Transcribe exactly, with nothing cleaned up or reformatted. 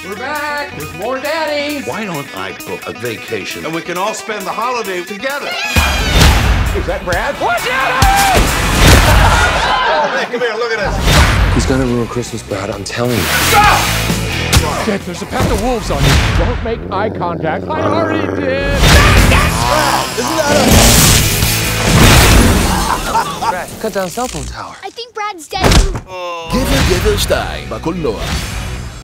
We're back. There's more daddy. Why don't I book a vacation and we can all spend the holiday together? Is that Brad? Watch out! Hey, come here, look at this. He's gonna ruin Christmas, Brad, I'm telling you. Stop! Dad, there's a pack of wolves on you. Don't make eye contact. I already did. Isn't that a... Brad, cut down cell phone tower. I think Brad's dead. גבר גבר שתיים, בקולנוע.